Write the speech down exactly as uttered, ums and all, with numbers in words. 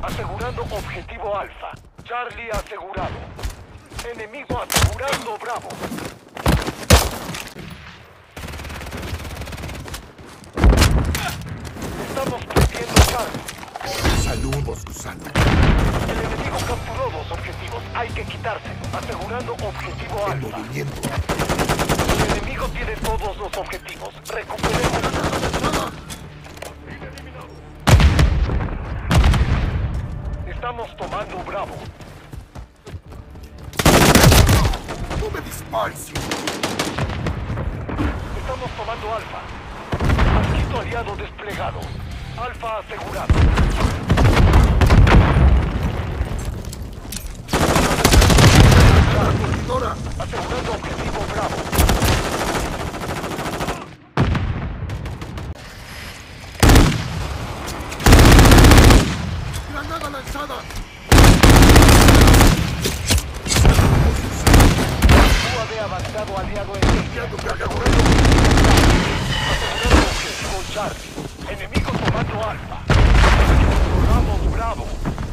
Asegurando objetivo Alfa. Charlie asegurado. Enemigo asegurando Bravo. Estamos perdiendo Charlie. Saludos, gusano. El enemigo capturó dos objetivos. Hay que quitárselo. Asegurando objetivo En Alfa. movimiento. El enemigo tiene todos los objetivos. Recuperemos. Estamos tomando Bravo. No me dispares. Estamos tomando Alfa. Mosquito aliado desplegado. Alfa asegurado. Corredora. Asegurando objetivo Bravo. Granada lanzada. U A V avanzado aliado en línea. Ya no me haga Asegurando objetivo Charlie. Enemigo tomando Alfa. Vamos Bravo.